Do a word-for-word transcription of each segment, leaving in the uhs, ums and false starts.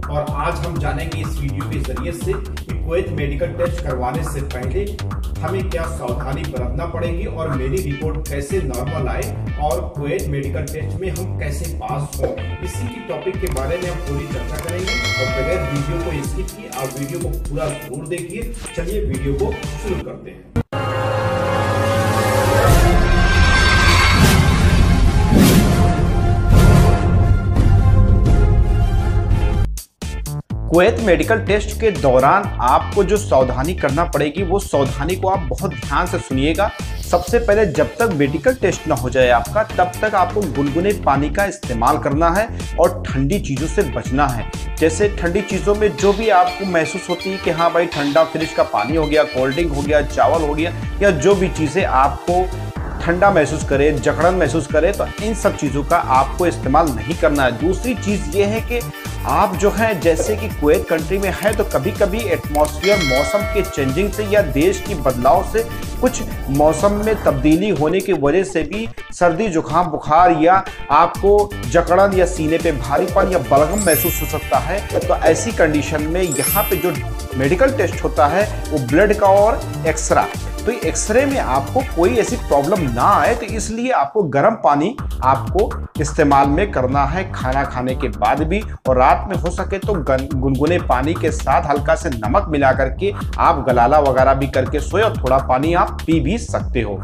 और आज हम जानेंगे इस वीडियो के जरिए से कि कुवैत मेडिकल टेस्ट करवाने से पहले हमें क्या सावधानी बरतना पड़ेगी और मेरी रिपोर्ट कैसे नॉर्मल आए और कुवैत मेडिकल टेस्ट में हम कैसे पास हों। इसी की टॉपिक के बारे में हम पूरी चर्चा करेंगे और बगैर वीडियो को स्किप किए आप वीडियो को पूरा जरूर देखिए। चलिए वीडियो को शुरू करते हैं। कुवैत मेडिकल टेस्ट के दौरान आपको जो सावधानी करना पड़ेगी वो सावधानी को आप बहुत ध्यान से सुनिएगा। सबसे पहले जब तक मेडिकल टेस्ट ना हो जाए आपका, तब तक आपको गुनगुने पानी का इस्तेमाल करना है और ठंडी चीज़ों से बचना है। जैसे ठंडी चीज़ों में जो भी आपको महसूस होती है कि हाँ भाई ठंडा फ्रिज का पानी हो गया, कोल्ड ड्रिंक हो गया, चावल हो गया, या जो भी चीज़ें आपको ठंडा महसूस करे, जकड़न महसूस करे, तो इन सब चीज़ों का आपको इस्तेमाल नहीं करना है। दूसरी चीज़ ये है कि आप जो है जैसे कि कुवैत कंट्री में है तो कभी कभी एटमॉस्फेयर मौसम के चेंजिंग से या देश की बदलाव से कुछ मौसम में तब्दीली होने की वजह से भी सर्दी जुकाम बुखार या आपको जकड़न या सीने पे भारीपन या बलगम महसूस हो सकता है। तो ऐसी कंडीशन में यहाँ पे जो मेडिकल टेस्ट होता है वो ब्लड का और एक्सरा, तो एक्सरे में आपको कोई ऐसी प्रॉब्लम ना आए, तो इसलिए आपको गर्म पानी आपको इस्तेमाल में करना है खाना खाने के बाद भी। और रात में हो सके तो गुनगुने पानी के साथ हल्का से नमक मिला करके आप गलाला वगैरह भी करके सोए और थोड़ा पानी आप पी भी सकते हो।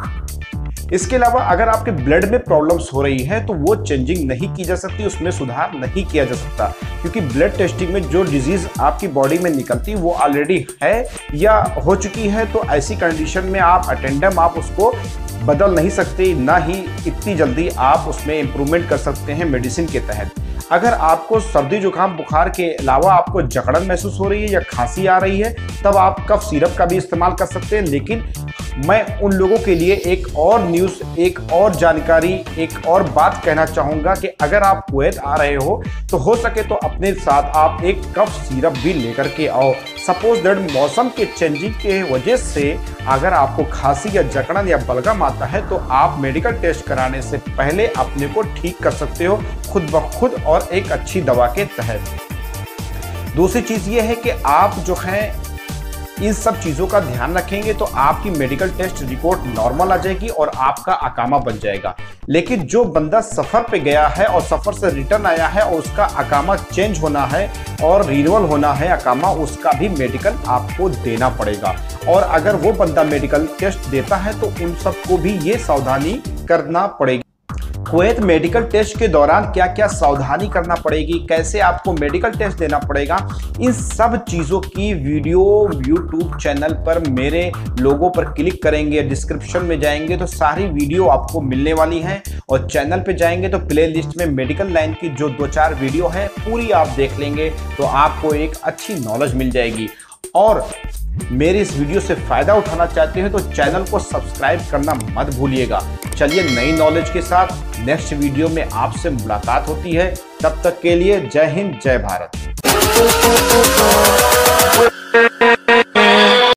इसके अलावा अगर आपके ब्लड में प्रॉब्लम्स हो रही है तो वो चेंजिंग नहीं की जा सकती, उसमें सुधार नहीं किया जा सकता, क्योंकि ब्लड टेस्टिंग में जो डिजीज आपकी बॉडी में निकलती है वो ऑलरेडी है या हो चुकी है। तो ऐसी कंडीशन में आप अटेंडम आप उसको बदल नहीं सकते, ना ही इतनी जल्दी आप उसमें इम्प्रूवमेंट कर सकते हैं मेडिसिन के तहत। अगर आपको सर्दी जुकाम बुखार के अलावा आपको जकड़न महसूस हो रही है या खांसी आ रही है, तब आप कफ सिरप का भी इस्तेमाल कर सकते हैं। लेकिन मैं उन लोगों के लिए एक और न्यूज़, एक और जानकारी, एक और बात कहना चाहूँगा कि अगर आप कुवैत आ रहे हो तो हो सके तो अपने साथ आप एक कफ सिरप भी लेकर के आओ। सपोज दैट मौसम के चेंजिंग के वजह से अगर आपको खांसी या जकड़न या बलगम आता है तो आप मेडिकल टेस्ट कराने से पहले अपने को ठीक कर सकते हो खुद ब खुद और एक अच्छी दवा के तहत। दूसरी चीज़ ये है कि आप जो है इन सब चीज़ों का ध्यान रखेंगे तो आपकी मेडिकल टेस्ट रिपोर्ट नॉर्मल आ जाएगी और आपका अकामा बन जाएगा। लेकिन जो बंदा सफ़र पे गया है और सफ़र से रिटर्न आया है और उसका अकामा चेंज होना है और रिन्यूअल होना है अकामा, उसका भी मेडिकल आपको देना पड़ेगा। और अगर वो बंदा मेडिकल टेस्ट देता है तो उन सबको भी ये सावधानी करना पड़ेगी। कुवैत मेडिकल टेस्ट के दौरान क्या क्या सावधानी करना पड़ेगी, कैसे आपको मेडिकल टेस्ट देना पड़ेगा, इन सब चीज़ों की वीडियो यूट्यूब चैनल पर मेरे लोगों पर क्लिक करेंगे, डिस्क्रिप्शन में जाएंगे तो सारी वीडियो आपको मिलने वाली हैं। और चैनल पे जाएंगे तो प्ले लिस्ट में मेडिकल लाइन की जो दो चार वीडियो है पूरी आप देख लेंगे तो आपको एक अच्छी नॉलेज मिल जाएगी। और मेरी इस वीडियो से फ़ायदा उठाना चाहते हैं तो चैनल को सब्सक्राइब करना मत भूलिएगा। चलिए नई नॉलेज के साथ नेक्स्ट वीडियो में आपसे मुलाकात होती है। तब तक के लिए जय हिंद, जय भारत।